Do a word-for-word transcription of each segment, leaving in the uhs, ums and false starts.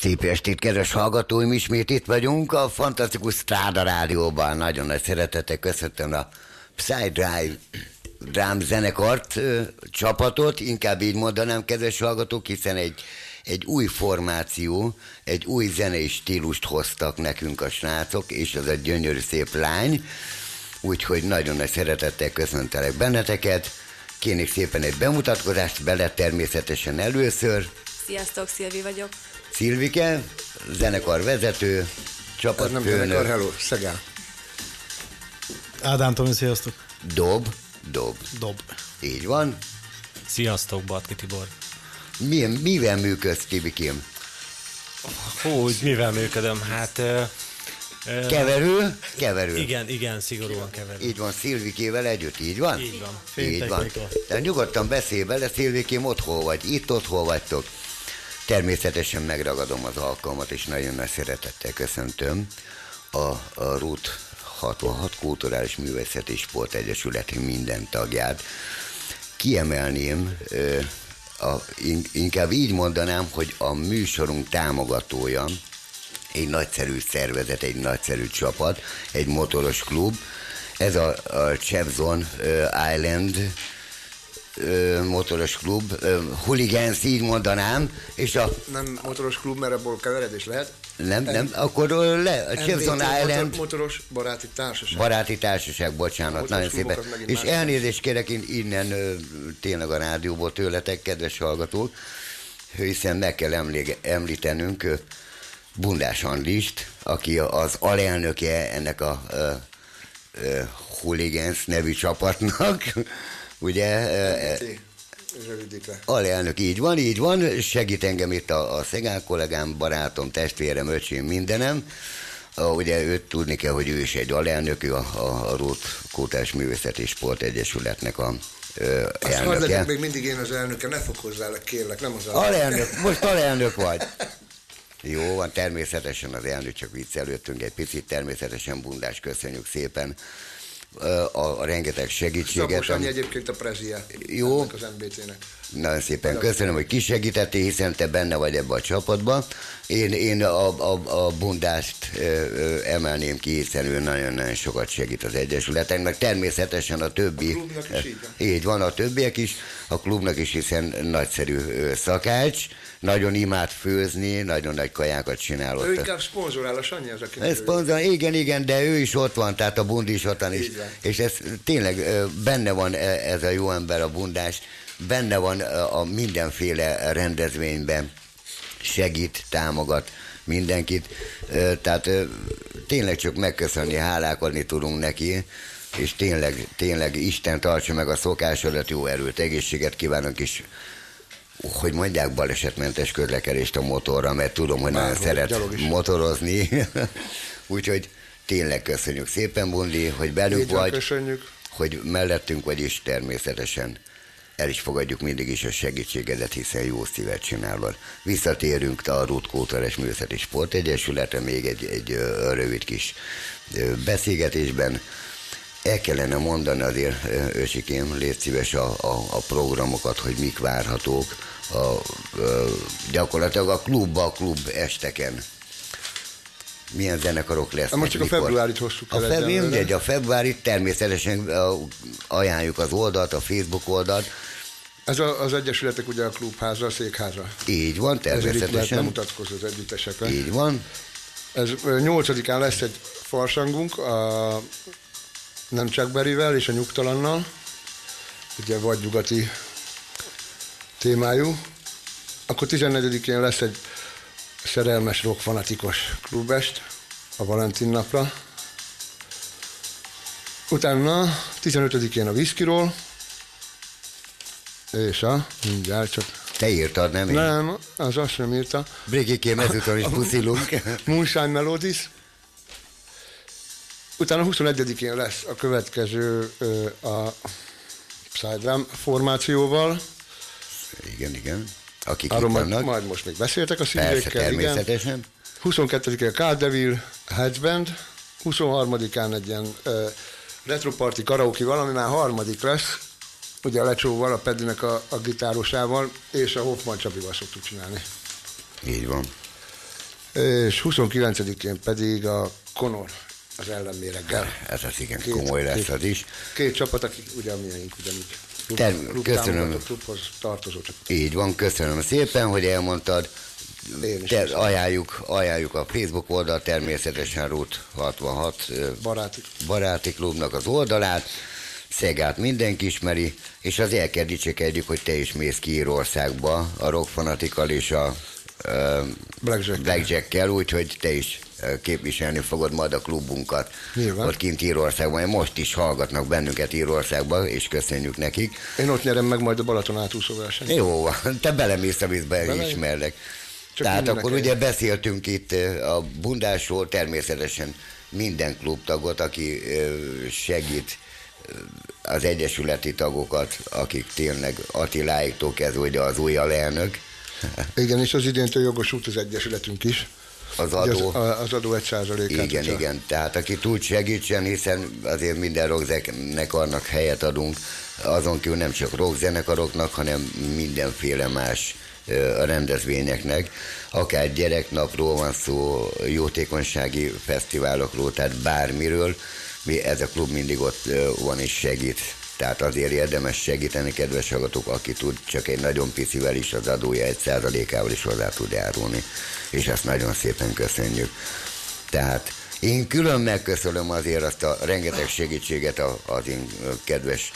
Szép estét, kedves hallgatóim! Ismét itt vagyunk a fantasztikus Stráda Rádióban. Nagyon nagy szeretettel köszöntöm a Psy-Drive Drum zenekart, ö, csapatot, inkább így mondanám, kedves hallgatók, hiszen egy, egy új formáció, egy új zenei stílust hoztak nekünk a srácok, és az a gyönyörű szép lány. Úgyhogy nagyon nagy szeretettel köszöntelek benneteket. Kérnék szépen egy bemutatkozást, bele természetesen először. Sziasztok, Szilvi vagyok. Szilvike, zenekar vezető, csapatfőnök. Nem zenekar, hello, Szegál. Ádám Tomi, sziasztok. Dob, dob. Dob. Így van. Sziasztok, Batki Tibor. Milyen, mivel működsz, Tibikém? Hogy mivel működöm? Hát... Uh, uh, keverő? Keverő. Igen, igen, szigorúan keverő. Így van, Szilvikével együtt, így van? Így van. Így van. De nyugodtan beszélj vele, Szilvikém, ott hol vagy, itt ott hol vagytok. Természetesen megragadom az alkalmat, és nagyon nagy szeretettel köszöntöm a, a RUT hatvanhat Kulturális Művészeti Sport Egyesület minden tagját. Kiemelném, a, inkább így mondanám, hogy a műsorunk támogatója egy nagyszerű szervezet, egy nagyszerű csapat, egy motoros klub. Ez a, a Chevron Island motoros klub, Hooligans, így mondanám, és a... Nem motoros klub, mert abból keveredés lehet. Nem, nem, akkor le, a Chevron Island... Motoros baráti társaság. Baráti társaság, bocsánat, nagyon szépen. És elnézést kérek én innen tényleg a rádióból tőletek, kedves hallgatók, hiszen meg kell emlége, említenünk Bundás Andrist, aki az alelnöke ennek a uh, uh, Hooligans nevű csapatnak. Ugye, rövidítve. Alelnök, így van, így van, segít engem itt a, a Szegál kollégám, barátom, testvérem, öcsém, mindenem. Ugye őt tudni kell, hogy ő is egy alelnök, ő a, a, a RUT Kulturális Művészeti és Sport Egyesületnek a ö, Azt elnöke. Azt legyek még mindig én az elnöke, ne fokozzál le, kérlek, nem az alelnök. Alelnök, most alelnök vagy. Jó van, természetesen az elnök, csak viccelődtünk egy picit, természetesen Bundás, köszönjük szépen a, a rengeteg segítséget. Szakos Annyi egyébként a preziát. Jó. Az em bé té-nek. Nagyon szépen köszönöm, hogy kisegítettél, hiszen te benne vagy ebbe a csapatban. Én, én a, a, a Bundást ö, ö, emelném ki, hiszen ő nagyon-nagyon sokat segít az Egyesületen, meg természetesen a többi. A klubnak is így van. Így van, a többiek is, a klubnak is, hiszen nagyszerű ö, szakács, nagyon imád főzni, nagyon nagy kajákat csinál ott. Ő inkább szponzorál, a Sanyi az, aki... Ez szponzor, igen, igen, de ő is ott van, tehát a Bundi is ott van, és, és ez tényleg ö, benne van ez a jó ember, a Bundás, benne van a mindenféle rendezvényben, segít, támogat mindenkit, tehát tényleg csak megköszönni, hálálkodni tudunk neki, és tényleg, tényleg Isten tartsa meg a szokásodat, jó erőt, egészséget kívánok is, hogy mondják, balesetmentes közlekedést a motorra, mert tudom, hogy nagyon szeret motorozni, úgyhogy tényleg köszönjük szépen, Bundi, hogy velünk vagy, köszönjük. Hogy mellettünk vagy, és természetesen el is fogadjuk mindig is a segítségedet, hiszen jó szívet csinálod. Visszatérünk a RUT Kulturális Művészeti Sport Egyesületre még egy, egy rövid kis beszélgetésben. El kellene mondani azért, ősikém, légy szíves a, a, a programokat, hogy mik várhatók a, a, gyakorlatilag a klubba, a klub esteken. Milyen zenekarok lesznek? Most csak mikor? A februárit hoztuk el. A, februári, a februárit természetesen ajánljuk az oldalt, a Facebook oldalt. Ez a, az egyesületek ugye a klubháza, a székháza. Így van, természetesen. Ezért itt lehet bemutatkozni az együttesekre. Így van. Ez nyolcadikán lesz egy farsangunk, a nem csak Berivel és a Nyugtalannal, ugye vagy nyugati témájú. Akkor tizennegyedikén lesz egy szerelmes rockfanatikus klubest a Valentin napra. Utána tizenötödikén a Whiskyról, és a, mindjárt csak... Te írtad, nem én? Nem, az azt nem írta. Brigikém, ezután is puszilunk. Moonshine Melodies. Utána huszonegyedikén lesz a következő a Psy-Drum formációval. Igen, igen. Akik arról itt majd, vannak. majd most még beszéltek a szívekkel. Persze, természetesen. Igen. huszonkettedikén a Card Devil Headsband. huszonharmadikán egy ilyen uh, retroparty karaoke, valami már harmadik lesz. Ugye a Lecsóval, a Pedinek a, a gitárosával, és a Hoffman Csabival szoktuk csinálni. Így van. És huszonkilencedikén pedig a Conor az ellenméreggel. Ez az igen két, komoly lesz két, az is. Két csapat, akik ugyanilyeink, ugyanígy klub, Term- klub köszönöm. klubhoz tartozó csak. Így van, köszönöm szépen, hogy elmondtad. Te, Te, ajánljuk, ajánljuk a Facebook oldal, természetesen Route hatvanhat baráti. baráti klubnak az oldalát. Szegát mindenki ismeri, és az el kell dicsekedjük, hogy te is mész ki Írországba a Rock Fanatical és a uh, Blackjack-kel. Blackjack-kel, úgyhogy te is képviselni fogod majd a klubunkat. Nyilván. Ott kint Írországban. Most is hallgatnak bennünket Írországban, és köszönjük nekik. Én ott nyerem meg majd a Balaton átúszó versenyt. Jó van, te belemész a vízbe, Bele... ismerlek. Csak Tehát akkor el. ugye beszéltünk itt a bundásról, természetesen minden klubtagot, aki segít az egyesületi tagokat, akik tényleg Attiláiktól kezdve ugye az új alelnök. Igen, és az idéntől jogosult az egyesületünk is. Az adó. Az, az adó egy százalékát. Igen, igen. Tehát aki tud segítsen, hiszen azért minden rockzenekarnak helyet adunk, azon kívül nem csak rockzenekaroknak, hanem mindenféle más a rendezvényeknek, akár gyereknapról van szó, jótékonysági fesztiválokról, tehát bármiről, ez a klub mindig ott van és segít. Tehát azért érdemes segíteni, kedves hallgatók, aki tud, csak egy nagyon picivel is az adója egy százalékával is hozzá tud járulni. És ezt nagyon szépen köszönjük. Tehát én külön megköszönöm azért azt a rengeteg segítséget az én kedves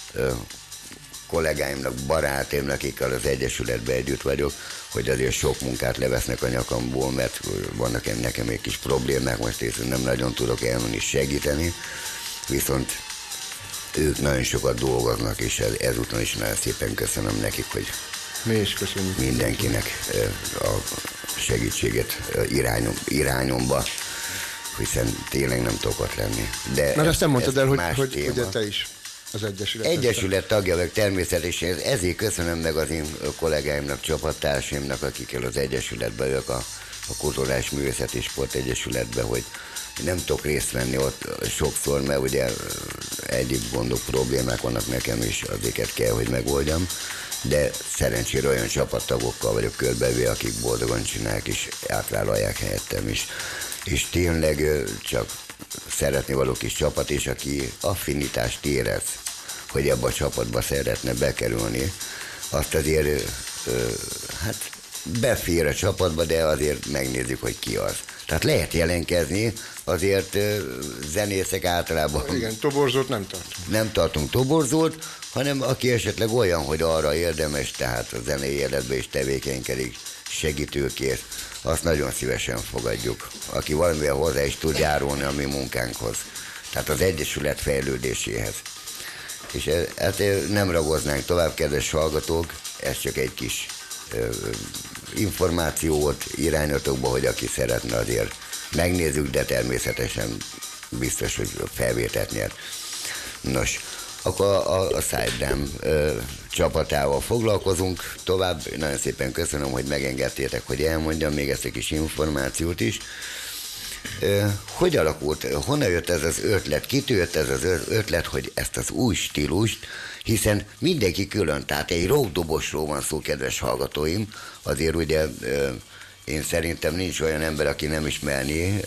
kollégáimnak, barátaimnak, akikkel az Egyesületben együtt vagyok, hogy azért sok munkát levesznek a nyakamból, mert vannak nekem egy kis problémák, most én nem nagyon tudok elmenni segíteni, viszont ők nagyon sokat dolgoznak, és ez, ezúton is nagyon szépen köszönöm nekik, hogy mi is köszönjük mindenkinek a segítséget irányom, irányomba, hiszen tényleg nem tudok ott lenni. De mert ezt nem mondtad el, hogy, hogy ugye téma. te is az Egyesület. Egyesület tagja meg természetesen, ezért köszönöm meg az én kollégáimnak, csapattársaimnak, akikkel az Egyesületben vagyok, a, a Kulturális Művészeti Sport Egyesületben, hogy nem tudok részt venni ott sokszor, mert ugye egyéb gondok, problémák vannak nekem is, azért kell, hogy megoldjam, de szerencsére olyan csapattagokkal vagyok körbevéve, akik boldogan csinálják és átvállalják helyettem is. És tényleg csak szeretni való kis csapat, és aki affinitást érez, hogy ebbe a csapatba szeretne bekerülni, azt azért hát befér a csapatba, de azért megnézzük, hogy ki az. Tehát lehet jelentkezni, azért zenészek általában... Igen, toborzót nem tartunk. Nem tartunk toborzót, hanem aki esetleg olyan, hogy arra érdemes, tehát a zenei életbe is tevékenykedik, segítőkész, azt nagyon szívesen fogadjuk, aki valamivel hozzá is tud járulni a mi munkánkhoz, tehát az Egyesület fejlődéséhez. És hát nem ragoznánk tovább, kedves hallgatók, ez csak egy kis ö, információ volt irányotokba, hogy aki szeretne, azért megnézzük, de természetesen biztos, hogy felvételt nyer. Nos, akkor a, a Sidedam csapatával foglalkozunk tovább. Nagyon szépen köszönöm, hogy megengedtétek, hogy elmondjam még ezt a kis információt is. Ö, hogy alakult, honnan jött ez az ötlet, kitől jött ez az ötlet, hogy ezt az új stílust, hiszen mindenki külön, tehát egy rockdobosról van szó, kedves hallgatóim, azért ugye ö, én szerintem nincs olyan ember, aki nem ismerné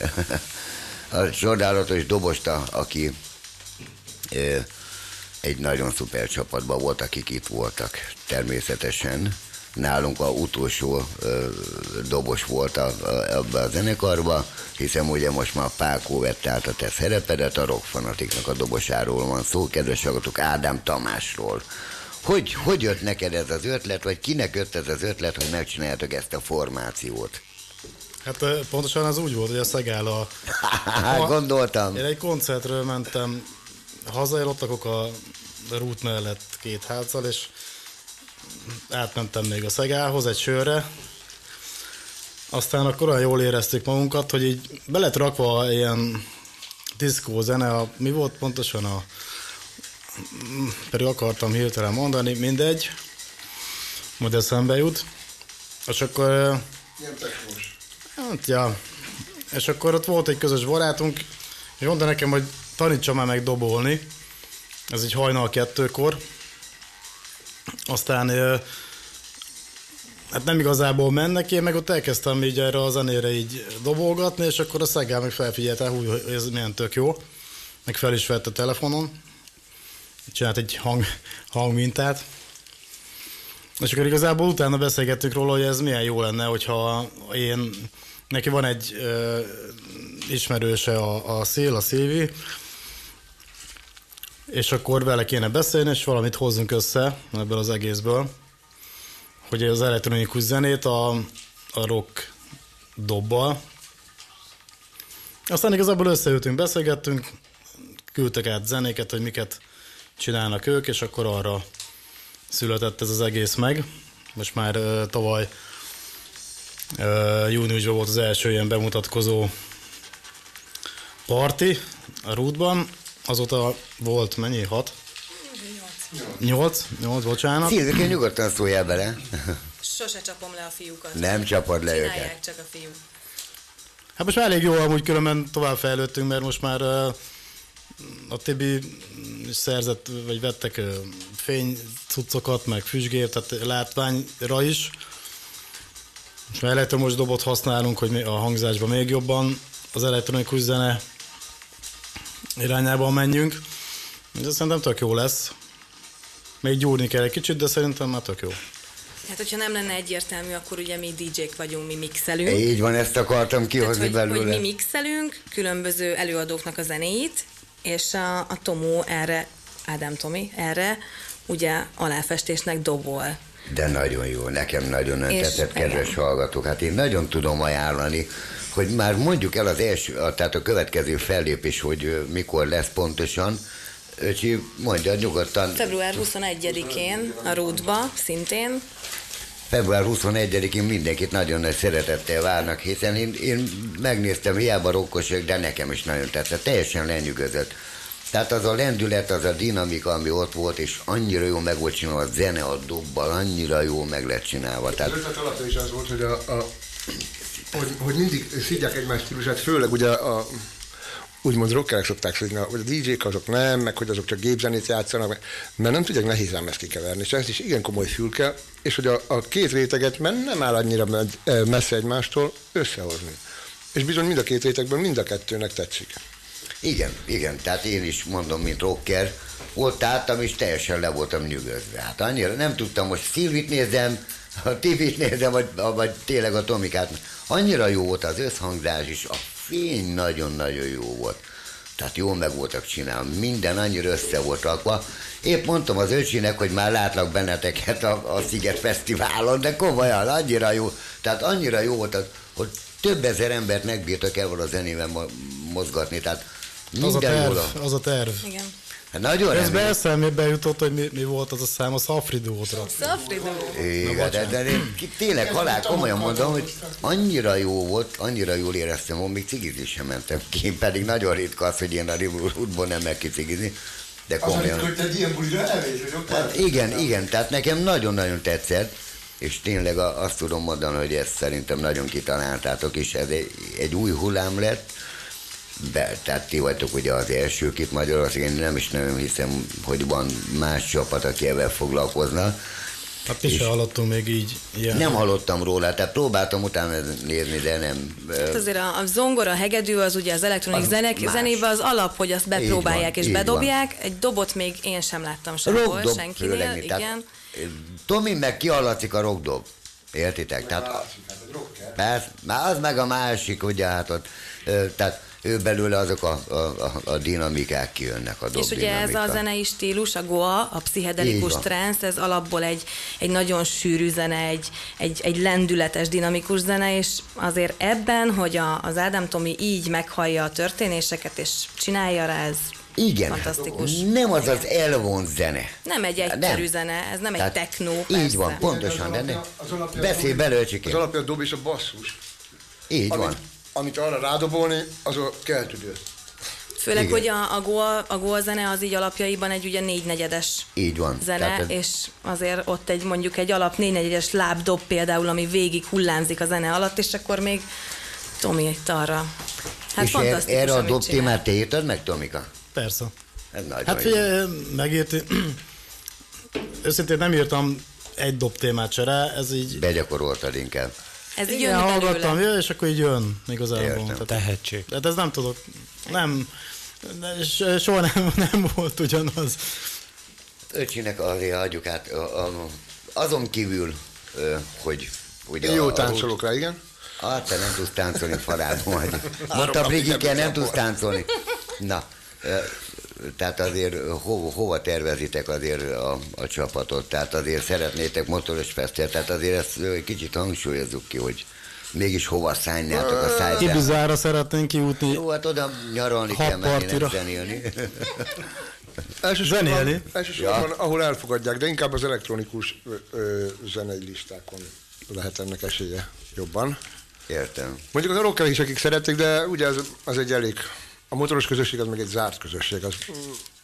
a csodálatos dobosta, aki ö, egy nagyon szuper csapatban volt, akik itt voltak természetesen. Nálunk a utolsó ö, dobos volt a, a, abban a zenekarban, hiszen ugye most már Pálkó vette át a te szerepedet, a Rock Fanaticnak a dobosáról van szó, kedves hallgatók, Ádám Tamásról. Hogy, hogy jött neked ez az ötlet, vagy kinek jött ez az ötlet, hogy megcsináljátok ezt a formációt? Hát pontosan az úgy volt, hogy a Szegál a... Hát gondoltam. Én egy koncertről mentem haza, én ott lakok a rút mellett két házzal, és átmentem még a Szegálhoz egy sörre. Aztán akkor olyan jól éreztük magunkat, hogy így be lett rakva ilyen diszkó zene, a, mi volt pontosan a... pedig akartam hirtelen mondani, mindegy, majd eszembe jut. És akkor... Ilyen technós. Hát, ja. És akkor ott volt egy közös barátunk, és mondta nekem, hogy tanítsa már meg dobolni. Ez így hajnal kettőkor. Aztán hát nem igazából mennek, én meg ott elkezdtem így erre a zenére így dobolgatni, és akkor a Szegál meg felfigyelte, hogy ez milyen tök jó, meg fel is vett a telefonon, csinált egy hang, hangmintát, és akkor igazából utána beszélgettünk róla, hogy ez milyen jó lenne, hogyha én, neki van egy ö, ismerőse a, a Szél, a Szilvi, és akkor vele kéne beszélni, és valamit hozzunk össze ebből az egészből, hogy az elektronikus zenét a, a rock dobbal. Aztán igazából összeültünk, beszélgettünk, küldtek át zenéket, hogy miket csinálnak ők, és akkor arra született ez az egész meg. Most már uh, tavaly uh, júniusban volt az első ilyen bemutatkozó parti a Rootban. Azóta volt mennyi? Hat? Nyolc. Nyolc, bocsánat. Szilvike, nyugodtan szóljál bele. Sose csapom le a fiúkat. Nem csapod le Csinálják őket. csak a fiúk. Hát most már elég jó, amúgy különben tovább fejlődtünk, mert most már uh, a Tibi szerzett, vagy vettek uh, fénycuccokat, meg füstgért, tehát látványra is. Most már elektromos dobot használunk, hogy a hangzásban még jobban az elektronikus zene irányában menjünk. Ez szerintem tök jó lesz. Még gyúrni kell egy kicsit, de szerintem már tök jó. Hát, hogyha nem lenne egyértelmű, akkor ugye mi dé jék vagyunk, mi mixelünk. Így van, ezt akartam Tehát, kihozni hogy, belőle. hogy mi mixelünk különböző előadóknak a zenéit, és a, a Tomó erre, Ádám Tomi, erre ugye aláfestésnek dobol. De nagyon jó, nekem nagyon És tetszett, kedves igen. hallgatók. Hát én nagyon tudom ajánlani, hogy már mondjuk el az első, tehát a következő fellépés, hogy mikor lesz pontosan. Öcsi, mondja nyugodtan. február huszonegyedikén a Rootba szintén. február huszonegyedikén mindenkit nagyon nagy szeretettel várnak, hiszen én, én megnéztem, hiába rokkosok, de nekem is nagyon tetszett, teljesen lenyűgözött. Tehát az a lendület, az a dinamika, ami ott volt, és annyira jó meg volt csinálva, a zene a dobbal, annyira jó meg lett csinálva. Tehát... Az ötlet alapja is az volt, hogy, a, a, hogy, hogy mindig szidják egymás stílusát, főleg ugye a úgymond rockerek szokták szidni, hogy a dé jék azok nem, meg hogy azok csak gépzenét játszanak, mert nem tudják nehéz ám ezt kikeverni, és ez is igen komoly fül kell, és hogy a, a két réteget, mert nem áll annyira messze egymástól, összehozni. És bizony mind a két rétegből mind a kettőnek tetszik. Igen, igen, tehát én is mondom, mint rocker, ott álltam, és teljesen le voltam nyugodva. Hát annyira nem tudtam, most Szilvit nézem, a Tibit nézem, vagy, vagy tényleg a Tomikát. Annyira jó volt az összhangzás is, a fény nagyon-nagyon jó volt. Tehát jól meg voltak csinálva, minden annyira össze volt rakva. Épp mondtam az öcsinek, hogy már látlak benneteket a, a Sziget Fesztiválon, de komolyan, annyira jó, tehát annyira jó volt, hogy több ezer embert megbírtak el a zenével mozgatni, tehát Az a minden jól. terv, az a terv. Igen. Hát nagyon Közben remélem. eszembe jutott, hogy mi, mi volt az a szám, a Szafridótra. Szafridó. Igen, de, de én ki- tényleg halál komolyan mondom, hogy annyira jó volt, annyira jól éreztem, hogy még cigizni sem mentem ki, én pedig nagyon ritka az, hogy én a Riverwoodból nem meg ki cigizni, de komolyan. hogy te egy ilyen bulira elvész, hogy ott Tehát igen, igen, tehát nekem nagyon-nagyon tetszett, és tényleg a- azt tudom mondani, hogy ezt szerintem nagyon kitaláltátok, és ez egy, egy új hullám lett, de, tehát ti vagytok ugye az elsők itt Magyarországon, én nem is nagyon hiszem, hogy van más csapat, aki ebben foglalkozna. Hát mi se hallottunk még így ilyen. Nem hallottam róla, tehát próbáltam utána nézni, de nem. Hát azért a, a zongora, a hegedű az ugye az elektronik Az zenek, más. zenében az alap, hogy azt bepróbálják van, és így bedobják. Egy dobot még én sem láttam sehol, Rockdob senkinél. főleg, Igen. tehát, Tomi meg kihallatszik a rockdob. Értitek? Tehát, persze, már az meg a másik, ugye hát ott, ö, tehát ő belőle azok a, a, a, a dinamikák kijönnek, a dob És ugye ez dinamika. a zenei stílus, a goa, a pszichedelikus Így van. trance, ez alapból egy, egy nagyon sűrű zene, egy, egy, egy lendületes, dinamikus zene, és azért ebben, hogy a, az Ádám Tomi így meghallja a történéseket, és csinálja rá, ez Igen, fantasztikus. nem az az elvont zene. Nem egy Nem. egyszerű zene, ez nem Tehát egy technó, Így persze. van, pontosan, de ne. Az alapja- Beszélj bele, Az öcsikém. alapja a dob és a basszus. Így van. Amit, amit arra rádobolni, az a keltüdő. Főleg, Igen. hogy a, a, goa, a goa zene az így alapjaiban egy ugye négynegyedes Így van. zene, Tehát ez- és azért ott egy mondjuk egy alap négynegyedes lábdob például, ami végig hullámzik a zene alatt, és akkor még Tomi itt arra. Hát és er- fantasztikus, erre a amit dob csinál. témát te írtad meg, Tomika? Persze. Ez nagyon Hát jó. figyelj, megírti. Őszintén nem írtam egy dob témát se rá, ez így... Begyakoroltad inkább. Ez így Igen, jön hallgattam, belőle. jön, és akkor így jön igazából. Értem. Tehát, Tehetség. tehát ez nem tudok, nem, de soha nem, nem volt ugyanaz. Öcsinek azért adjuk át, a, a, azon kívül, ö, hogy... Ugye Én jó a- a- táncolok rá, igen. Ah, te nem tudsz táncolni, farádom vagy. Mondta Brigike, nem tudsz táncolni. Na, ö, tehát azért hova, hova tervezitek azért a, a csapatot? Tehát azért szeretnétek motoros fesztivált, tehát azért ezt ö, kicsit hangsúlyozzuk ki, hogy mégis hova szállnátok a szájtán. Ibizára szeretnénk kijutni. Jó, hát oda nyaralni Hat kell menni, nem partira. zenélni. Elsősorban, Zenélni? elsősorban ahol elfogadják, de inkább az elektronikus ö, ö, zenei listákon lehet ennek esélye jobban. Értem. Mondjuk az rocker is, akik szeretik, de ugye az, az egy elég, a motoros közösség az meg egy zárt közösség, az mm,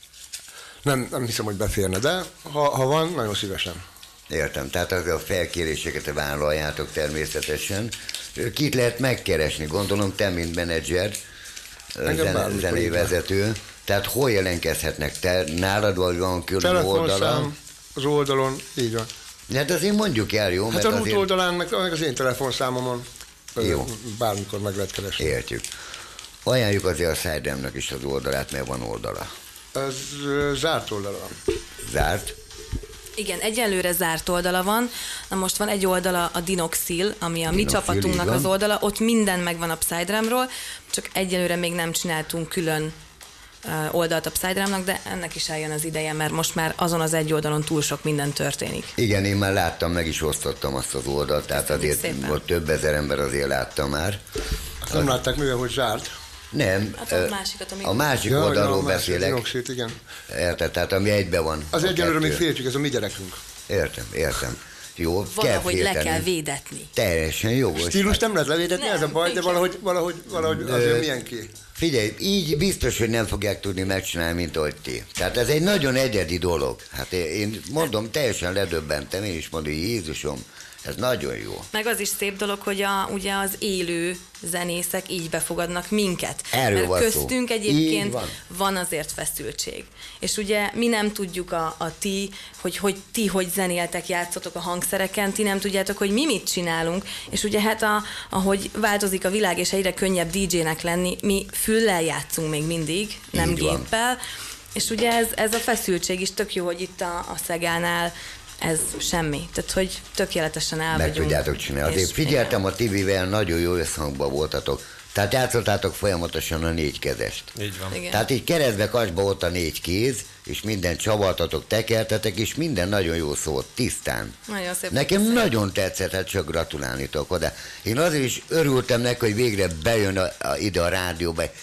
nem, nem hiszem, hogy beférne, de ha, ha van, nagyon szívesen. Értem, tehát az a felkéréseket vállaljátok természetesen. Kit lehet megkeresni? Gondolom te, mint menedzser, Engem zene, bármikor zenei így van. vezető. Tehát hol jelentkezhetnek? Te nálad vagy van külön oldala? Telefonszám az oldalon, így van. Hát azért mondjuk el, jó? Hát Mert a rút azért oldalán, meg, meg az én telefonszámomon ö, Jó. bármikor meg lehet keresni. értjük. Ajánljuk azért a Sidemnek is az oldalát, mert van oldala. Ez ö, zárt oldala van. Zárt? Igen, egyelőre zárt oldala van. Na most van egy oldala, a Dinoxil, ami a mi Dinoxil, csapatunknak így van. az oldala. Ott minden megvan a Psydrumról, csak egyelőre még nem csináltunk külön ö, oldalt a Psydrumnak, de ennek is eljön az ideje, mert most már azon az egy oldalon túl sok minden történik. Igen, én már láttam, meg is osztottam azt az oldalt, tehát Köszönjük azért szépen. ott több ezer ember azért látta már. Azt nem látták, mivel hogy zárt. Nem, Hát a ö, másikat, amíg- a másik Ja, oldalról ja, a másik, beszélek. Dinoxit, igen. Érted, tehát ami egybe van. Az a egyelőre még kettő. féltjük, ez a mi gyerekünk. Értem, értem. Jó, kell Valahogy le félteni. kell védetni. Teljesen jogos. Stílus nem lehet levédetni, Nem, ez a baj, de nincsen. valahogy, valahogy, valahogy azért milyen ki. Figyelj, így biztos, hogy nem fogják tudni megcsinálni, mint ahogy ti. Tehát ez egy nagyon egyedi dolog. Hát én mondom, teljesen ledöbbentem, én is mondom, hogy Jézusom, ez nagyon jó. Meg az is szép dolog, hogy a, ugye az élő zenészek így befogadnak minket. Erről Mert van szó. köztünk Így egyébként van. van azért feszültség. És ugye mi nem tudjuk a, a ti, hogy, hogy ti hogy zenéltek, játszotok a hangszereken, ti nem tudjátok, hogy mi mit csinálunk, és ugye hát a, ahogy változik a világ, és egyre könnyebb dé jének lenni, mi füllel játszunk még mindig, nem Így van. géppel, és ugye ez, ez a feszültség is tök jó, hogy itt a, a Szegánál ez semmi. Tehát, hogy tökéletesen el Meg vagyunk. tudjátok csinálni. Azért És figyeltem, a Tibivel nagyon jó összhangban voltatok. Tehát játszottátok folyamatosan a négy kezest. Így van. Igen. Tehát így keresztbe kasba ott a négy kéz, és minden csavartatok, tekertetek, és minden nagyon jó szólt, tisztán. Nagyon szép. Nekem nagyon tetszett, hát csak gratulálni tudok oda. Én azért is örültem neki, hogy végre bejön a, a, ide a rádióba egy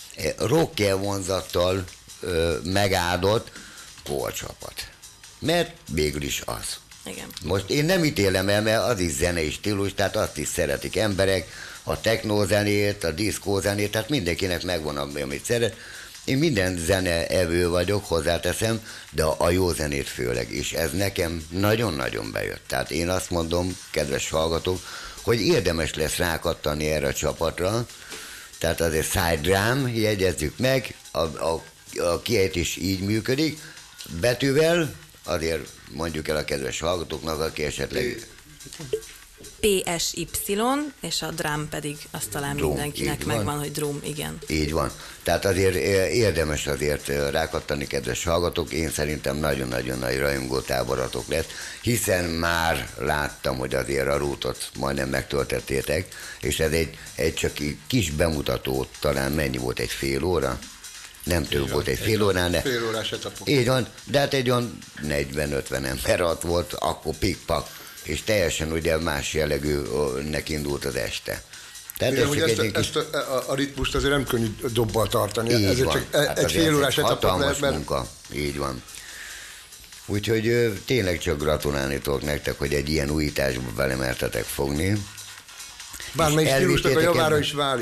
rocker vonzattal ö, megáldott kórcsapat. Mert végül is az. Igen. Most én nem ítélem el, mert az is zenei stílus, tehát azt is szeretik emberek, a technózenét, a diszkózenét, tehát mindenkinek megvan, amit szeret. Én minden zene evő vagyok, hozzáteszem, de a jó zenét főleg is. Ez nekem nagyon-nagyon bejött. Tehát én azt mondom, kedves hallgatók, hogy érdemes lesz rákattani erre a csapatra. Tehát azért Sidedrum, jegyezzük meg, a, a, a kiejtés így működik, betűvel, azért mondjuk el a kedves hallgatóknak, aki esetleg pé es ipszilon, és a drum pedig azt talán Drum, mindenkinek így van. megvan, hogy drum, igen. így van. Tehát azért érdemes azért rákattani, kedves hallgatók, én szerintem nagyon-nagyon nagy rajongótáboratok lesz, hiszen már láttam, hogy azért a rútot majdnem megtöltettétek, és ez egy, egy csak egy kis bemutató, talán mennyi volt, egy fél óra? Nem több volt egy fél órán, de... Fél órás etapok. Így van, de hát egy olyan negyven-ötven ember ott volt, akkor pikpak, és teljesen ugye más jellegűnek indult az este. Tehát Igen, ez hogy csak ezt, egy a, kis... ezt a, a, a ritmust azért nem könnyű dobbal tartani. Így Ezért van. csak e- Hát egy azért fél ez órás egy etapot hatalmas lehet, mert munka. Így van. Úgyhogy ö, tényleg csak gratulálni tudok nektek, hogy egy ilyen újításba belemertetek fogni. bármelyik És stílusnak a elvittétek javára ebben? is válik.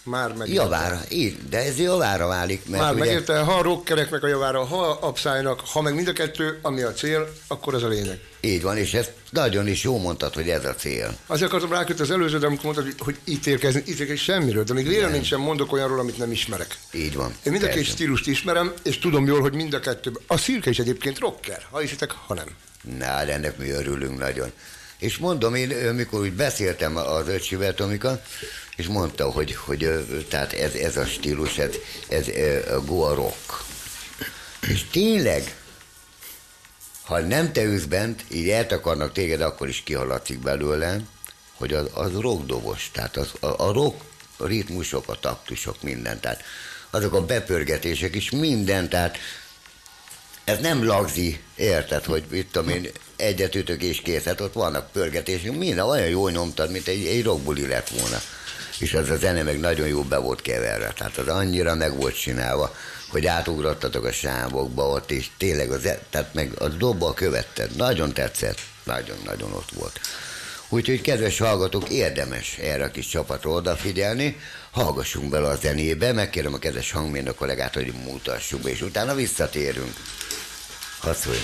Már megérte. Javára, így, de ez javára válik. Mert Már ugye, megérte, ha a rockereknek a javára, ha a Psy-nak, ha meg mind a kettő, ami a cél, akkor ez a lényeg. így van, és ezt nagyon is jó mondtad, hogy ez a cél. Azért akartam rákötni az előző, de amikor mondtad, hogy- hogy ítélkezni, ítélkezni semmiről, de még véleményt sem mondok olyanról, amit nem ismerek. Így van. Én mind a két Persze. stílust ismerem, és tudom jól, hogy mind a kettő. A Szirke is egyébként rocker, ha hiszitek, ha nem. Na, de ennek mi örülünk nagyon. És mondom, én ö, mikor úgy beszéltem az öcsivel, Tomika, és mondta, hogy, hogy ö, tehát ez, ez a stílus, ez, ez ö, goa rock. És tényleg, ha nem te ülsz bent, így eltakarnak téged, akkor is kihaladszik belőle, hogy az, az rockdobos, tehát az, a, a rock ritmusok, a taktusok, minden, tehát azok a bepörgetések is, minden, tehát ez nem lagzi, érted, hogy itt tudom én, egyet ütök és kész, hát ott vannak pörgetések, minden olyan jól nyomtad, mint egy, egy rockbuli lett volna. És az a zene meg nagyon jó be volt keverve, tehát az annyira meg volt csinálva, hogy átugrottatok a sávokba ott, és tényleg az, tehát meg a dobbal követted, nagyon tetszett, nagyon-nagyon ott volt. Úgyhogy kedves hallgatók, érdemes erre a kis csapatra odafigyelni, hallgassunk bele a zenébe, megkérem a kedves hangmérnök kollégát, hogy mutassuk be, és utána visszatérünk. Hadd szóljon.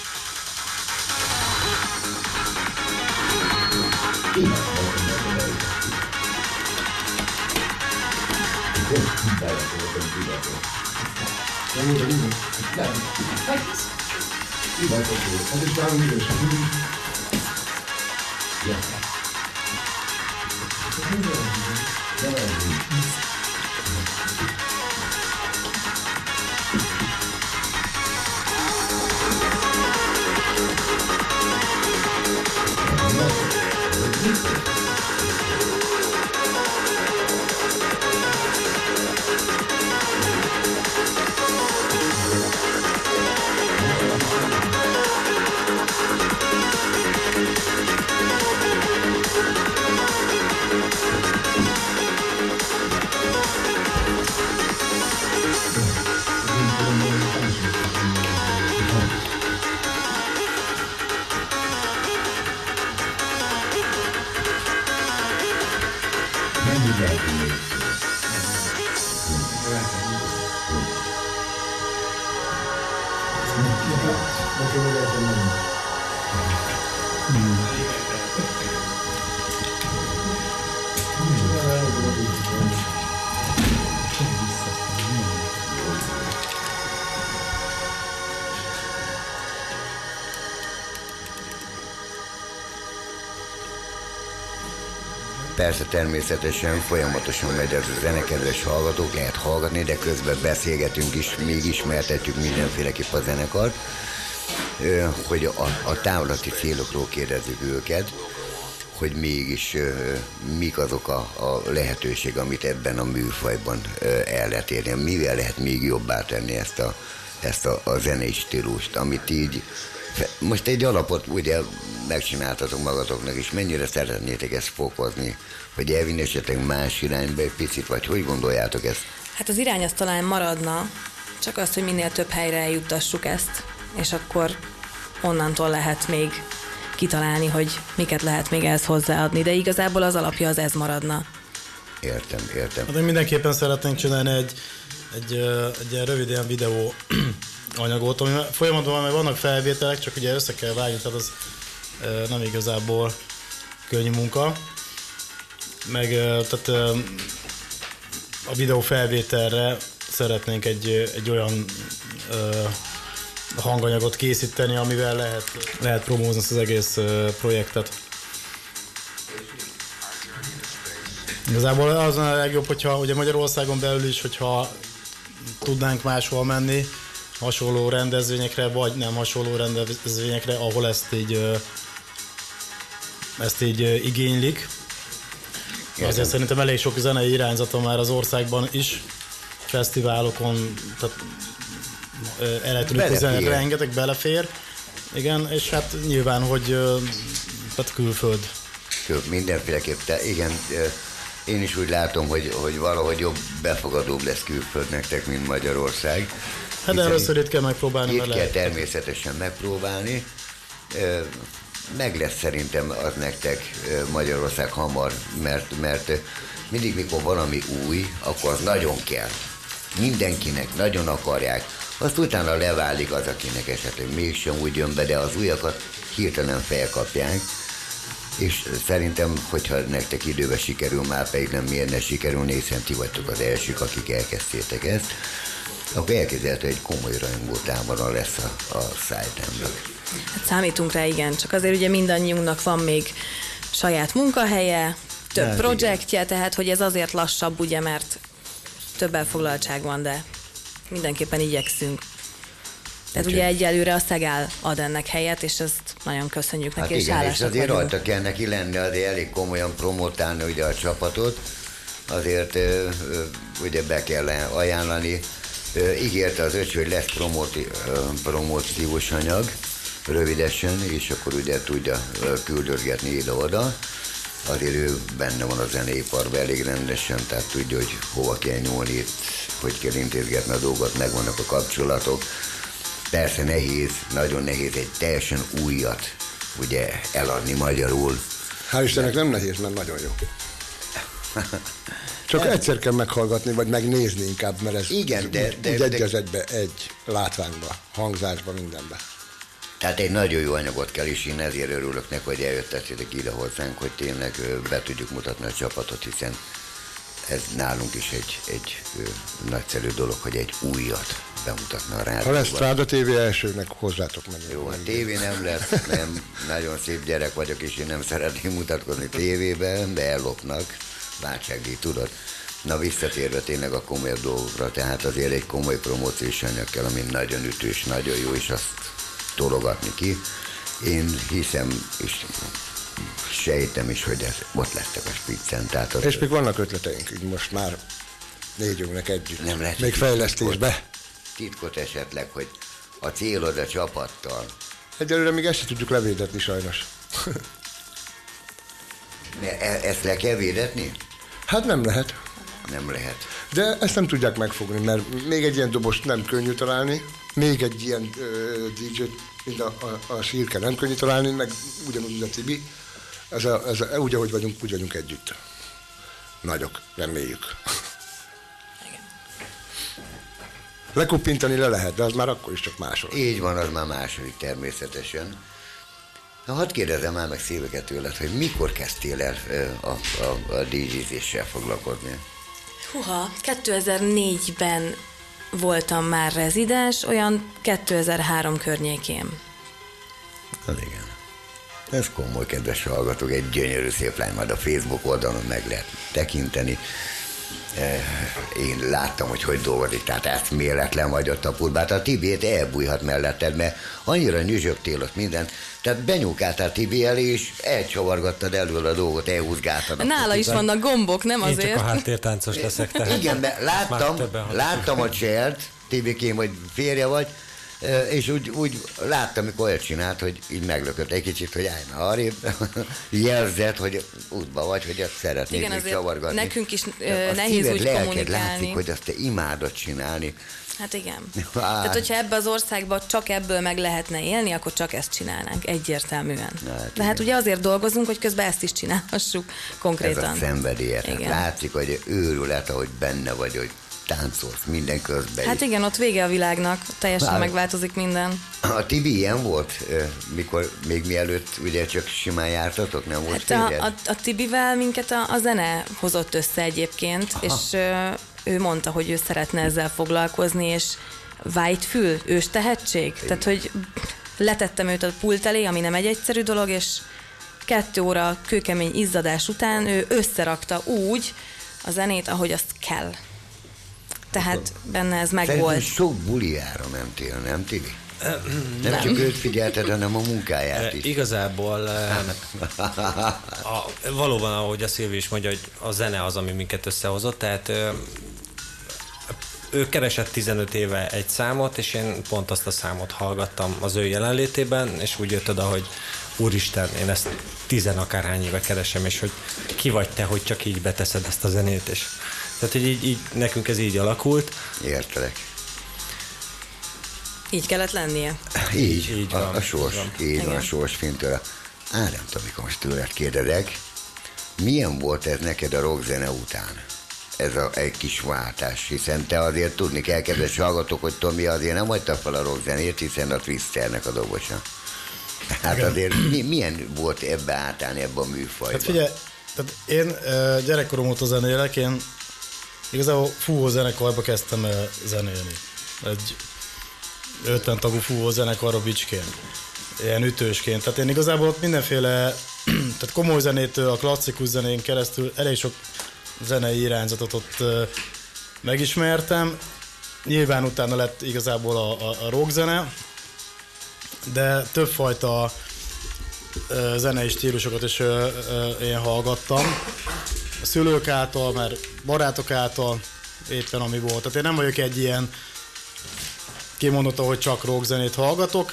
Persze természetesen folyamatosan megy ez a zene, kedves hallgatók, lehet hallgatni, de közben beszélgetünk is, még ismertetjük mindenféleképp a zenekart, ö, hogy a, a távlati célokról kérdezzük őket, hogy mégis ö, mik azok a, a lehetőség, amit ebben a műfajban ö, el lehet érni, mivel lehet még jobbá tenni ezt a, ezt a, a zenei stílust, amit így, most egy alapot ugye megcsináltatok magatoknak, és mennyire szeretnétek ezt fokozni, hogy elvinni esetleg más irányba egy picit, vagy hogy gondoljátok ezt? Hát az irány az talán maradna, csak az, hogy minél több helyre eljuttassuk ezt, és akkor onnantól lehet még kitalálni, hogy miket lehet még ehhez hozzáadni, de igazából az alapja az ez maradna. Értem, értem. Hát én mindenképpen szeretnénk csinálni egy, egy, egy ilyen rövid ilyen videó anyagot, ami folyamatban már vannak felvételek, csak ugye össze kell vágni, tehát az nem igazából könnyű munka. Meg tehát a videó felvételre szeretnénk egy, egy olyan hanganyagot készíteni, amivel lehet, lehet promózni az egész projektet. Igazából az a legjobb, hogyha ugye Magyarországon belül is, hogyha tudnánk máshol menni, hasonló rendezvényekre, vagy nem hasonló rendezvényekre, ahol ezt így, ezt így igénylik. Azért szerintem elég sok zenei irányzata már az országban is, fesztiválokon, tehát elektronikus zenet rengeteg belefér. Igen, és hát nyilván, hogy tehát külföld. Mindenféleképp, de igen, én is úgy látom, hogy, hogy valahogy jobb, befogadóbb lesz külföld nektek, mint Magyarország. Hát először itt kell megpróbálni. Itt kell természetesen megpróbálni. Meg lesz szerintem az nektek Magyarország hamar, mert, mert mindig mikor valami új, akkor az nagyon kell. Mindenkinek nagyon akarják. Azt utána leválik az, akinek esetleg mégsem úgy jön be, de az újakat hirtelen felkapják. És szerintem, hogyha nektek időben sikerül, már pedig nem miért ne sikerülni, hiszen ti vagytok az elsők, akik elkezdtétek ezt, akkor elképzelhető, egy komoly rajongótábora lesz a, a Sideline-nak. Hát számítunk rá, igen, csak azért ugye mindannyiunknak van még saját munkahelye, több hát projektje, igen. Tehát hogy ez azért lassabb, ugye, mert több elfoglaltság van, de mindenképpen igyekszünk. Tehát ugye egyelőre a Szegál ad ennek helyet, és ezt nagyon köszönjük neki, hát és igen, hálásak és azért vagyunk. rajta kell neki lenni, azért elég komolyan promotálni ugye a csapatot, azért ö, ö, ugye be kell ajánlani. Ö, ígérte az öcs, hogy lesz promoti, ö, promóciós anyag, rövidesen, és akkor ugye tudja küldözgetni ide-oda. Azért ő benne van a zeneiparban elég rendesen, tehát tudja, hogy hova kell nyúlni itt, hogy kell intézgetni a dolgot, megvannak a kapcsolatok. Persze nehéz, nagyon nehéz egy teljesen újat ugye eladni magyarul. Hál' Istennek nem nehéz, mert nagyon jó. Csak de egyszer kell meghallgatni, vagy megnézni inkább, mert ez igen, de, úgy, de, úgy de, egy az egybe, egy látványba, hangzásba, mindenbe. Tehát egy nagyon jó anyagot kell, és én ezért örülök neki, hogy eljöttetek ide hozzánk, hogy tényleg be tudjuk mutatni a csapatot, hiszen ez nálunk is egy, egy nagyszerű dolog, hogy egy újat bemutatna a rádióban. Ha lesz Stráda té vé elsőnek, hozzátok menni. Jó, a tévé nem lesz, nem, nagyon szép gyerek vagyok, és én nem szeretném mutatkozni tévében, de ellopnak, váltságdíj, tudod. Na visszatérve tényleg a komolyabb dolgokra, tehát azért egy komoly promóciós anyag kell, ami nagyon ütős, nagyon jó, és azt tologatni ki. Én hiszem, és sejtem is, hogy ez, ott lesztek a spiccen. Tehát ott és még vannak ötleteink, így most már négyünknek együtt. Nem lehet, még fejlesztésbe. Titkot, titkot esetleg, hogy a célod a csapattal. Egyelőre még ezt sem tudjuk levédetni sajnos. De e- ezt le kell védetni? Hát nem lehet. Nem lehet. De ezt nem tudják megfogni, mert még egy ilyen dobost nem könnyű találni, még egy ilyen ö, dé dzsét, mint a, a, a Sírke nem könnyű találni, meg ugyanúgy a Tibi. Ez a, ez a, úgy, ahogy vagyunk, úgy vagyunk együtt. Nagyok, reméljük. Lekuppintani le lehet, de az már akkor is csak második. Így van, az már második természetesen. Na, hadd kérdezem már meg szíveket tőled, hogy mikor kezdtél el a, a, a dé jézéssel foglalkozni? Húha, kétezer-négyben voltam már rezidens, olyan kétezer-három környékén. Az igen. Ez komoly, kedves hallgatók, egy gyönyörű szép lány, majd a Facebook oldalon meg lehet tekinteni. Én láttam, hogy hogy dolgozik, tehát eszméletlen vagy ott a pultban. A Tibét elbújhat melletted, mert annyira nyüzsögtél ott mindent. Tehát benyúkáltál Tibi elé, és elcsavargattad elől a dolgot, elhúzgáltad. Nála is vannak gombok, nem Én azért? csak a háttértáncos leszek. Tehát igen, de láttam, láttam a cselt, Tibikém, hogy férje vagy, és úgy, úgy láttam, amikor elcsinált, hogy így meglökött egy kicsit, hogy állj már arrébb, jelzett, hogy útba vagy, hogy ezt szeretnék igen, még csavargatni. Nekünk is ö, nehéz úgy kommunikálni. Látszik, hogy azt te imádod csinálni. Hát igen. Tehát, hogyha ebbe az országban csak ebből meg lehetne élni, akkor csak ezt csinálnánk, egyértelműen. Hát, de hát ugye azért dolgozunk, hogy közben ezt is csinálhassuk konkrétan. Ez a szenvedélyet. Látszik, hogy őrület, ahogy benne vagy, hogy táncolsz minden közben. Hát igen, ott vége a világnak, teljesen Vár. megváltozik minden. A Tibi ilyen volt, mikor még mielőtt ugye csak simán jártatok, nem volt hát a, a, a Tibivel minket a, a zene hozott össze egyébként, aha. és ö, ő mondta, hogy ő szeretne ezzel foglalkozni, és Whitefül, ős tehetség. Igen. Tehát, hogy letettem őt a pult elé, ami nem egy egyszerű dolog, és kettő óra kőkemény izzadás után ő összerakta úgy a zenét, ahogy azt kell. Tehát benne ez meg volt. Sok buliára mentél, nem Tibi? Nem, nem csak őt figyelted, hanem a munkáját is. E, igazából e, a, valóban, ahogy a Szilvi is mondja, hogy a zene az, ami minket összehozott, tehát e, ő keresett tizenöt éve egy számot, és én pont azt a számot hallgattam az ő jelenlétében, és úgy jött oda, hogy úristen, én ezt tizen akárhány éve keresem, és hogy ki vagy te, hogy csak így beteszed ezt a zenét, és tehát, hogy így, így, nekünk ez így alakult. Értelek. Így kellett lennie? Így, így a, van, a sors, így van, így van a sors fintől. Á, nem tudom, mikor most tőled kérdezek, Milyen volt ez neked a rockzene után? Ez a, egy kis váltás, hiszen te azért tudni kell, kedves hallgatók, hogy Tomi azért nem hagyta fel a rockzenét, hiszen a Twisternek a dobosa. Hát igen. Azért mi, milyen volt ebbe átállni, ebbe a műfajba? Hát figyelj, tehát én gyerekkorom óta zenélek, én igazából fúvó zenekarba kezdtem el zenélni. Egy ötven tagú fúvó zenekarra Bicskén. Ilyen ütősként. Tehát én igazából ott mindenféle, tehát komoly zenétől a klasszikus zenén keresztül elég sok zenei irányzatot ott megismertem. Nyilván utána lett igazából a, a, a rockzene, de többfajta ö, zenei stílusokat is ö, ö, én hallgattam. A szülők által, mert barátok által éppen ami volt. Tehát én nem vagyok egy ilyen kimondott, hogy csak rockzenét hallgatok.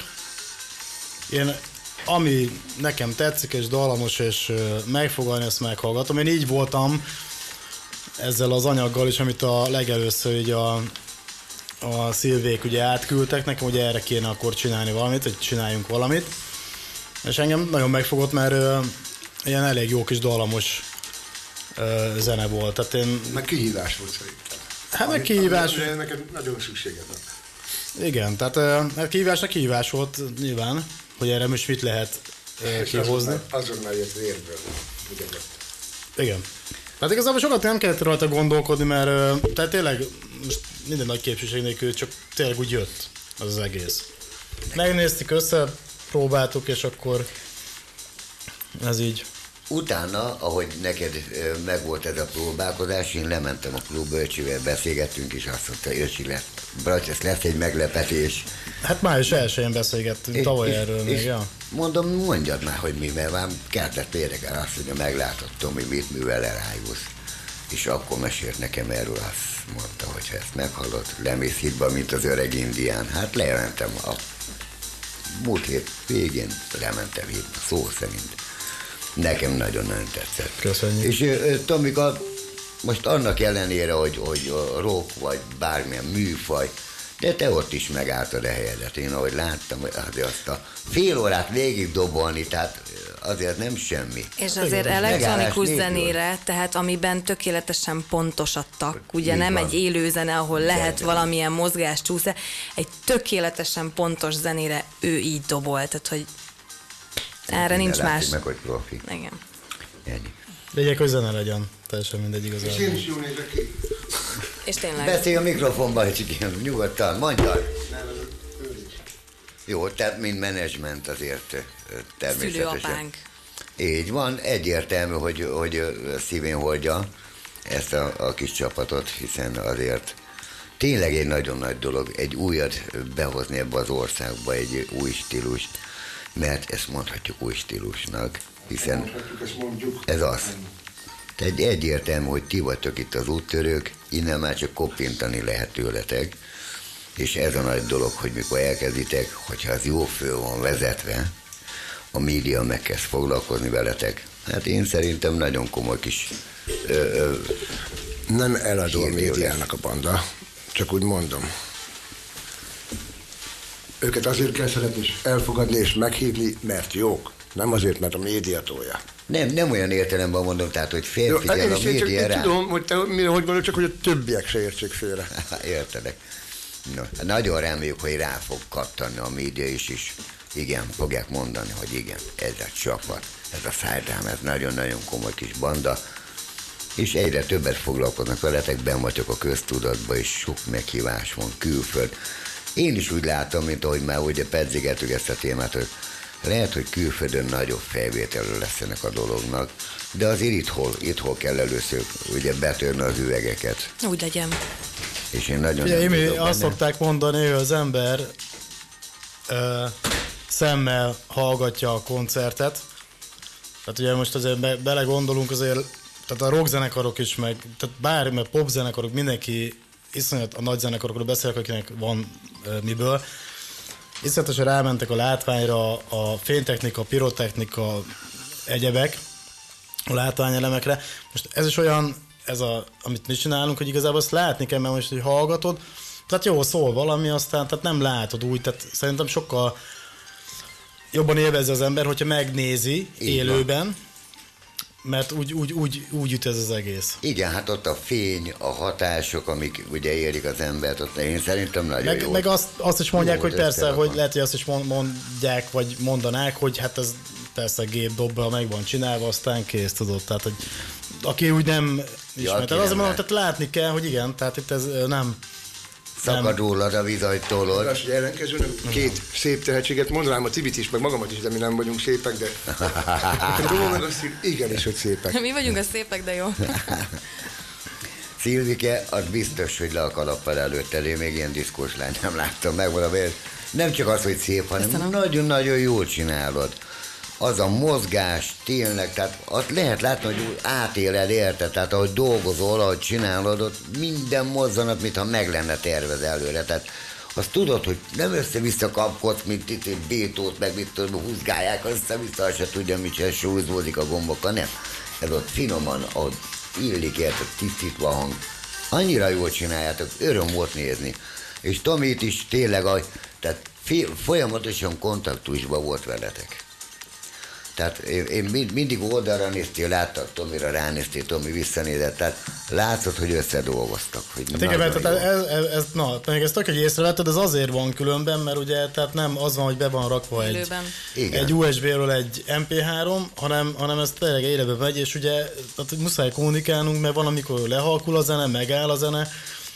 Én ami nekem tetszik és dallamos és ö, megfogalni, ezt meghallgatom. Én így voltam ezzel az anyaggal is, amit a legelőször így a a Szilvék ugye átküldtek nekem, hogy erre kéne akkor csinálni valamit, hogy csináljunk valamit. És engem nagyon megfogott, mert ö, ilyen elég jó kis dallamos ö, zene volt. Tehát én... Meg kihívás volt szerintem. Hát meg kihívás... Ami, neked nagyon szükséged van. Igen, tehát ö, hát kihívásnak kihívás volt nyilván, hogy erre most mit lehet ö, kihozni. Azonnal jött vérből. Ugye? Igen. Tehát igazából sokat nem kellett rajta gondolkodni, mert ö, tehát tényleg most minden nagy képviség nélkül csak tényleg úgy jött az az egész. Megnéztük össze, próbáltuk, és akkor ez így. Utána, ahogy neked megvolt ez a próbálkozás, én lementem a klubba, öcsivel beszélgettünk, és azt mondta, hogy öcsi lesz, Bracs, ez lesz egy meglepetés. Hát május elsején beszélgettünk, és, tavaly és, erről és még, ja. Mondom, mondjad már, hogy mi, mert már kellett érdekel azt, hogy meglátod, Tomi, mit művel elájulsz. És akkor mesélt nekem erről, azt mondta, hogy ha ezt meghallod, lemész hitba, mint az öreg indián. Hát lementem a múlt hét végén, lementem hitba, szó szerint. Nekem nagyon-nagyon tetszett. Köszönjük. És Tomika, most annak ellenére, hogy, hogy rock vagy bármilyen műfaj, de te ott is megálltad a helyedet. Én ahogy láttam, azért azt a fél órát végig dobolni, tehát azért nem semmi. És azért elektronikus zenére, tehát amiben tökéletesen pontosadtak, ugye Így nem van. egy élő zene, ahol lehet de. valamilyen mozgás csúszás, egy tökéletesen pontos zenére ő így dobolt, tehát hogy erre nincs Látszik más. meg, hogy profi. Igen. Ennyi. Legyek, hogy zene legyen. Teljesen mindegy És igazából. én is jól nézek ki. És tényleg. Beszélj a mikrofonba, hogy igen, nyugodtan, mondjad. Nem, ez ő is. Jó, tehát mint menedzsment azért természetesen. Szülőapánk. Így van, egyértelmű, hogy, hogy szívén hordja ezt a, a kis csapatot, hiszen azért tényleg egy nagyon nagy dolog egy újat behozni ebbe az országba, egy új stílust, mert ezt mondhatjuk új stílusnak, hiszen Mondhatjuk, ezt mondjuk. ez az. Tehát egyértelmű, hogy ti vagytok itt az úttörők, innen már csak koppintani lehet tőletek, és ez a nagy dolog, hogy mikor elkezditek, hogyha az jó föl van vezetve, a média megkezd foglalkozni veletek. Hát én szerintem nagyon komoly kis... Ö, ö, Nem eladó a hírnév médiának a banda, csak úgy mondom. Őket azért kell szeretni és elfogadni és meghívni, mert jók. Nem azért, mert a média tolja. nem, nem olyan értelemben mondom, tehát, hogy felfigyel Jó, a én csak média rá. tudom, hogy te mire, hogy mondod, csak hogy a többiek se értsék félre. Értelek. No, nagyon reméljük, hogy rá fog kattani a média is, is. Igen, fogják mondani, hogy igen, ez a csapat, ez a Szájdám, ez nagyon-nagyon komoly kis banda, és egyre többet foglalkoznak veletek, benn vagyok a köztudatban, és sok meghívás van külföld. Én is úgy látom, mint ahogy már ugye pedzegettük ezt a témát, hogy lehet, hogy külföldön nagyobb felvételről lesz ennek a dolognak, de azért itthon, itthon kell először ugye betörni az üvegeket. Úgy legyen. És én nagyon Ugye, nem Imi, bízok azt benne. szokták mondani, hogy az ember ö, szemmel hallgatja a koncertet. Tehát ugye most azért be, belegondolunk azért, tehát a rockzenekarok is, meg tehát bármi, mert popzenekarok, mindenki iszonyat a nagy zenekarokról beszélek, akinek van ö, miből. Iszonyatosan rámentek a látványra, a fénytechnika, a pirotechnika, egyebek, a látványelemekre. Most ez is olyan, ez a, amit mi csinálunk, hogy igazából azt látni kell, mert most, hogy hallgatod, tehát jó, szól valami, aztán tehát nem látod úgy, tehát szerintem sokkal jobban élvezi az ember, hogyha megnézi Így élőben, mert úgy, úgy, úgy, úgy üt ez az egész. Igen, hát ott a fény, a hatások, amik ugye érik az embert, ott én szerintem nagyon Meg, jó. meg azt, azt is mondják, Jó, hogy persze, összerakva. hogy lehet, hogy azt is mondják, vagy mondanák, hogy hát ez persze gép dobbal meg van csinálva, aztán kész, tudod. Tehát, hogy aki úgy nem ismert. aki Tehát nem azért mondom, lát. tehát látni kell, hogy igen, tehát itt ez ö, nem... Szakad rólad a víz, ahogy tolod. Az, hogy ellenkezően két szép tehetséget mondanám a Tibit is, meg magamat is, de mi nem vagyunk szépek, de a Dóma meg azt, hogy igenis, hogy szépek. Mi vagyunk a szépek, de jó. Szilvike, az biztos, hogy le a kalappal előtted, én még ilyen diszkós lányt nem láttam meg valamelyet. Nem csak az, hogy szép, hanem Köszönöm. nagyon-nagyon jól csinálod. Az a mozgás, tényleg, tehát azt lehet látni, hogy úgy átéled, érted, tehát ahogy dolgozol, ahogy csinálod, ott minden mozzanat, mintha meg lenne tervez előre, tehát azt tudod, hogy nem össze-vissza kapkodsz, mint itt egy bétót, meg mit tudom, húzgálják, össze-vissza, azt se tudja, mit sem súlyzódik a gombokkal, nem. Ez ott finoman, ahogy illik, érted, tisztítva a hang. Annyira jól csináljátok, öröm volt nézni. És Tomit is tényleg, ahogy, tehát fi, folyamatosan kontaktusban volt veletek. Tehát én, én mind- mindig oldalra néztél, láttak Tomira, ránéztél, Tomi visszanézett, tehát látszott, hogy összedolgoztak. Hogy Hát igen, nagyon tehát jó. ez, ez, ez, na, még ezt tök, hogy észrevetted, ez azért van különben, mert ugye tehát nem az van, hogy be van rakva egy, Élőben. Igen. egy u es bé-ről egy em pé három, hanem, hanem ez tényleg élőben megy, és ugye tehát muszáj kommunikálnunk, mert van, amikor lehalkul a zene, megáll a zene,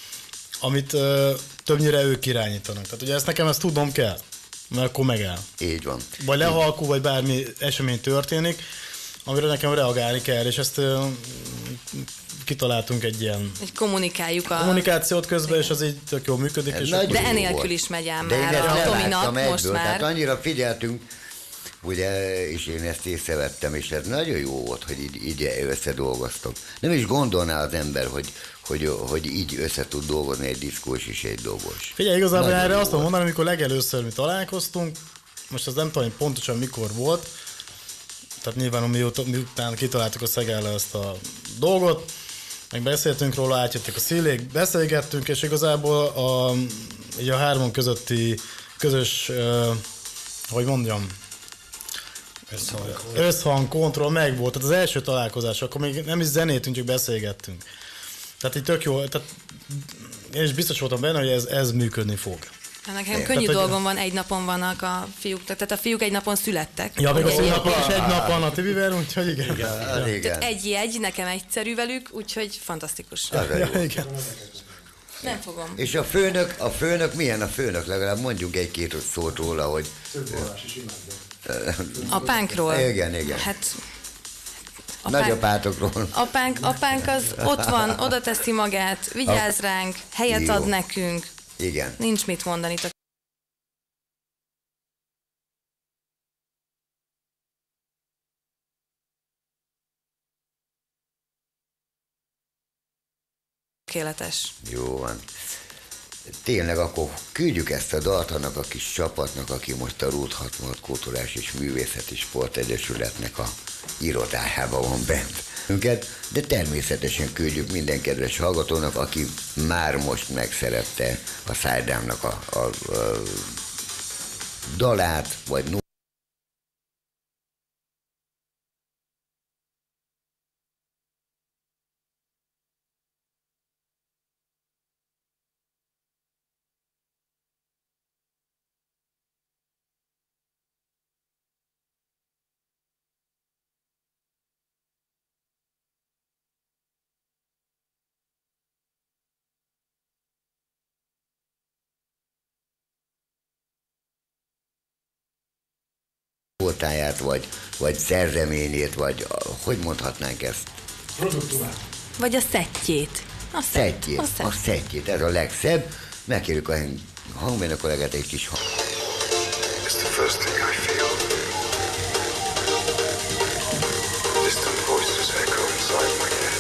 amit ö, többnyire ők irányítanak. Tehát ugye ezt nekem ezt tudnom kell, mert akkor megáll. Így van. Vagy lehalkul, vagy bármi esemény történik, amire nekem reagálni kell, és ezt ö, kitaláltunk egy ilyen Hogy kommunikáljuk a... kommunikációt közben, és az így tök jól működik. Ez És nagyon De jó enélkül volt. is megy ám De én már ezt a leláttam Tominak most egyből, már. Tehát annyira figyeltünk, ugye, és én ezt észrevettem, és ez nagyon jó volt, hogy így, így összedolgoztok. Nem is gondolná az ember, hogy, hogy, hogy így össze tud dolgozni egy diszkós és egy dobos. Figyelj, igazából Nagyon erre jó azt tudom volt. mondani, amikor legelőször mi találkoztunk, most az nem tudom, hogy pontosan mikor volt, tehát nyilván mióta, miután kitaláltuk a Szegállal ezt a dolgot, meg beszéltünk róla, átjöttek a szílék, beszélgettünk, és igazából a, így a hármon közötti közös, uh, hogy mondjam, Összhang. összhang, kontroll megvolt. Tehát az első találkozás, akkor még nem is zenétünk, csak beszélgettünk. Tehát így tök jó, tehát én is biztos voltam benne, hogy ez, ez működni fog. Nekem könnyű Tehát, hogy- dolgom van, egy napon vannak a fiúk, tehát a fiúk egy napon születtek. Ja, még a Ugye, színapon is egy nap van a Tibivel, úgyhogy igen. igen. Hát igen. egy jegy, nekem egyszerű velük, úgyhogy fantasztikus. Az a jó. Ja, igen. Nem fogom. És a főnök, a főnök milyen a főnök? Legalább mondjuk egy-két szót róla, hogy Apánkról? Igen, igen. Hát... apánk- nagyapátokról. Apánk, apánk az ott van, oda teszi magát, vigyáz ránk, helyet Jó. ad nekünk. Igen. Nincs mit mondani. Tökéletes. Jó van. Tényleg akkor küldjük ezt a dalt annak a kis csapatnak, aki most a Rút hatvanhat Kulturális és Művészeti Sport Egyesületnek a irodájában van bent. Minket, de természetesen küldjük minden kedves hallgatónak, aki már most megszerette a Szájdámnak a, a, a dalát, vagy no- voltáját, vagy, vagy szerzeményét, vagy a- hogy mondhatnánk ezt? Vagy a szettjét. A szett- Szettjét, A a szett. szettjét, ez a legszebb. Megkérjük a hangmérnök kollégát egy kis hang. It's the first thing I feel. Distant voices echo inside my head.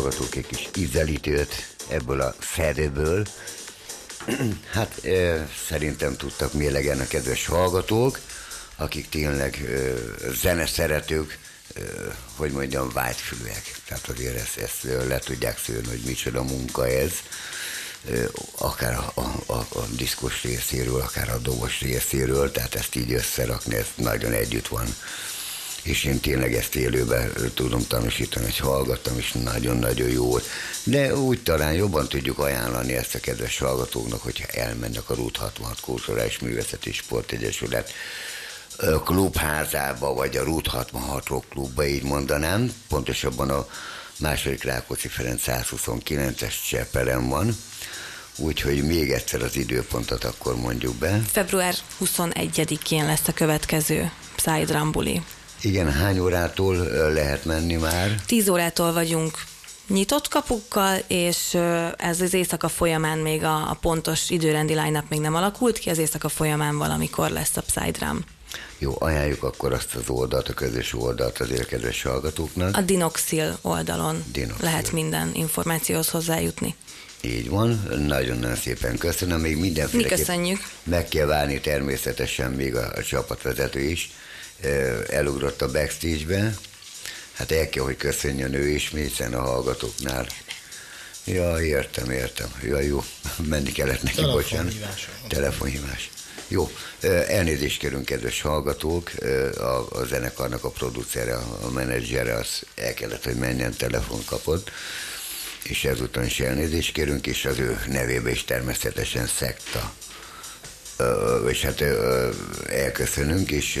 hallgatók egy kis ízelítőt ebből a szerből. Hát e, szerintem tudtak mérlegen a kedves hallgatók, akik tényleg e, zeneszeretők, e, hogy mondjam, vágyfülűek. Tehát azért ezt, ezt le tudják szőrni, hogy micsoda munka ez, e, akár a, a, a diszkos részéről, akár a dobos részéről, tehát ezt így összerakni, ez nagyon együtt van. És én tényleg ezt élőben tudom tanúsítani, hogy hallgattam, és nagyon-nagyon jó volt. De úgy talán jobban tudjuk ajánlani ezt a kedves hallgatóknak, hogyha elmennek a Rút hatvanhat Kulturális Művészeti Sportegyesület klubházába, vagy a Rút hatvanhat Rock Klubba, így mondanám. Pontosabban a második Rákóczi Ferenc százhuszonkilences Csepelen van. Úgyhogy még egyszer az időpontot akkor mondjuk be. február huszonegyedikén lesz a következő Psydrum buli. Igen, hány órától lehet menni már? tíz órától vagyunk nyitott kapukkal, és ez az éjszaka folyamán még a, a pontos időrendi line-up még nem alakult ki, az éjszaka folyamán valamikor lesz a Psydrum. Jó, ajánljuk akkor azt az oldalt, a közös oldalt az érkezős hallgatóknak. A Dinoxil oldalon Dinoxil. Lehet minden információhoz hozzájutni. Így van, nagyon-nagyon szépen köszönöm, még mindenféleképp. Mi köszönjük. Meg kell várni természetesen még a, a csapatvezető is. Elugrott a backstage-be, hát el kell, hogy köszönjön ő is, hiszen a hallgatóknál. Ja, értem, értem. Ja, jó, menni kellett neki, bocsánat. Telefonhívás. Jó, elnézést kérünk, kedves hallgatók, a, a zenekarnak a producere, a menedzsere, az el kellett, hogy menjen, telefon kapott, és ezután is elnézést kérünk, és az ő nevébe is természetesen szekta. És hát elköszönünk, és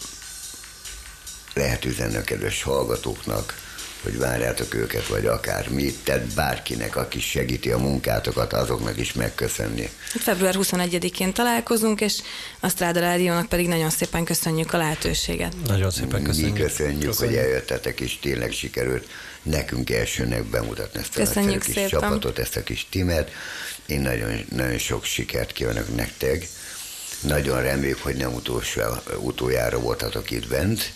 lehet üzenni a kedves hallgatóknak, hogy várjátok őket, vagy akár mit, tehát bárkinek, aki segíti a munkátokat, azoknak is megköszönni. február huszonegyedikén találkozunk, és a Stráda Rádiónak pedig nagyon szépen köszönjük a lehetőséget. Nagyon szépen köszönjük. Mi köszönjük, köszönjük, hogy eljöttetek, és tényleg sikerült nekünk elsőnek bemutatni ezt a nagyszerű kis szépen. Csapatot, ezt a kis timet. Én nagyon, nagyon sok sikert kívánok nektek. Nagyon reméljük, hogy nem utolsó, utoljára voltatok itt bent.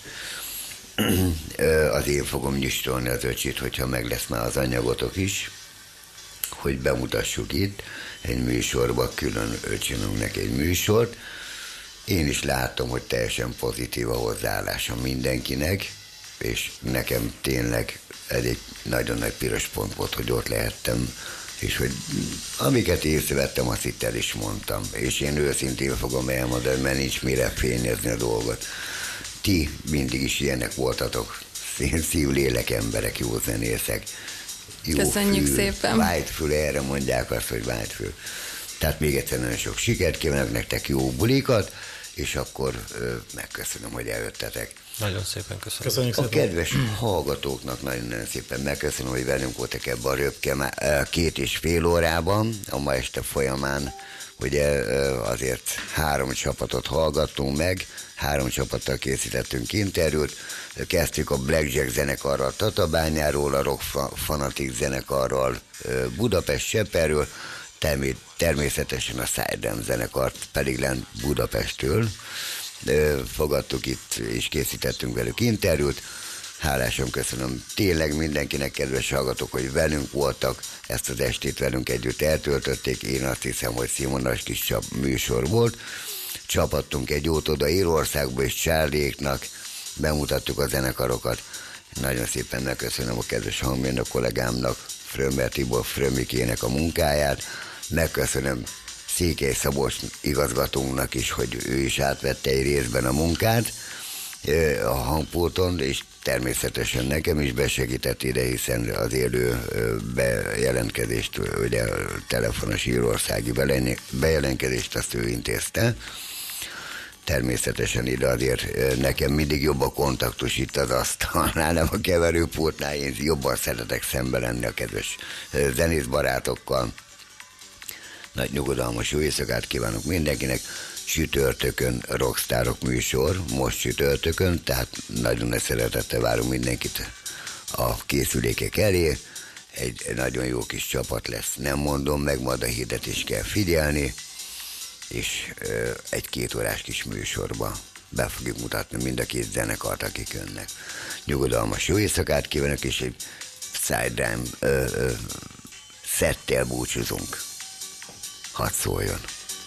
Az én fogom nyistolni az öcsit, hogyha meg lesz már az anyagotok is, hogy bemutassuk itt egy műsorba, külön csinálunk neki egy műsort. Én is látom, hogy teljesen pozitív a hozzáállása mindenkinek, és nekem tényleg ez egy nagyon nagy piros pont volt, hogy ott lehettem, és hogy amiket észrevettem, azt itt el is mondtam. És én őszintén fogom elmondani, mert nincs mire fényezni a dolgot. Ti mindig is ilyenek voltatok, szív-lélek emberek, jó zenészek. Jó Köszönjük fül, szépen. Vágyfül, erre mondják azt, hogy vágyfül. Tehát még egyszer nagyon sok sikert kívánok nektek, jó bulikat, és akkor ö, megköszönöm, hogy eljöttetek. Nagyon szépen köszönöm. Köszönjük A szépen. kedves hallgatóknak nagyon-nagyon szépen megköszönöm, hogy velünk voltak ebben a röpke két és fél órában, a ma este folyamán. Ugye azért három csapatot hallgattunk meg, három csapattal készítettünk interjút, kezdtük a Blackjack zenekarral Tatabányáról, a Rock Fanatic zenekarral Budapest Cseperről, természetesen a Psydrum zenekart pedig lent Budapesttől. Fogadtuk itt, és készítettünk velük interjút. Hálásan köszönöm tényleg mindenkinek, kedves hallgatók, hogy velünk voltak, ezt az estét velünk együtt eltöltötték. Én azt hiszem, hogy színvonalas kis csap műsor volt. Csapattunk egy jót oda Írországba, és Charlie-éknak bemutattuk a zenekarokat. Nagyon szépen megköszönöm a kedves hangmérnök kollégámnak, Frömmel Tibor Frömmikének a munkáját. Megköszönöm Székely Szabolcs igazgatónknak is, hogy ő is átvette egy részben a munkát a hangpulton, és természetesen nekem is besegített ide, hiszen az élő bejelentkezést, ugye a telefonos írországi bejelentkezést azt ő intézte. Természetesen ide azért nekem mindig jobb a kontaktus itt az asztalnál, nem a keverőpultnál, én jobban szeretek szembe lenni a kedves zenészbarátokkal. Nagy nyugodalmas jó éjszakát kívánok mindenkinek. Csütörtökön Rockstárok műsor, most csütörtökön, tehát nagyon nagy szeretettel várunk mindenkit a készülékek elé. Egy nagyon jó kis csapat lesz, nem mondom meg, majd a hirdetést kell figyelni, és ö, egy két órás kis műsorba be fogjuk mutatni mind a két zenekart, akik jönnek. Nyugodalmas jó éjszakát kívánok, és egy Upside Down ö, ö, szettel búcsúzunk. Hadd szóljon.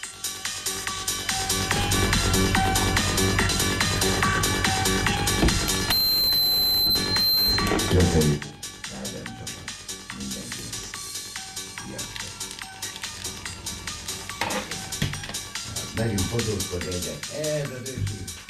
Köszönjük. Megyünk fotózkodni egyet. Ez az őszi.